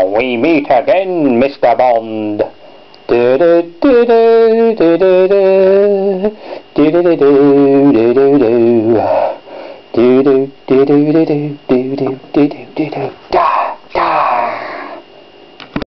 Shall we meet again, Mr. Bond? Do do do do do do do do do do.